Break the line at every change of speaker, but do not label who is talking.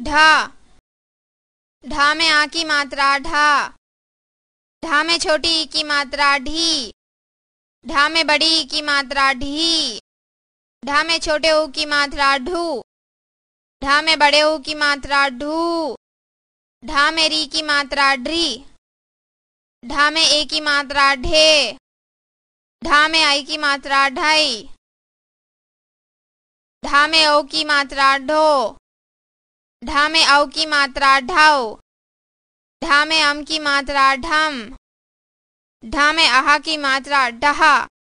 ढा। ढा में आ की मात्रा ढा। ढा में छोटी ई की मात्रा ढी। ढा में बड़ी ई की मात्रा ढी। ढा में छोटे ऊ की मात्रा ढू। ढा में बड़े ऊ की मात्रा ढू। ढा में री की मात्रा ढ्री। ढा में ए की मात्रा ढे। ढा में आई की मात्रा ढाई। ढा में ओ की मात्रा ढो। ढा में औ की मात्रा ढाओ। ढा में अम की मात्रा ढम। ढा में आहा की मात्रा डहा।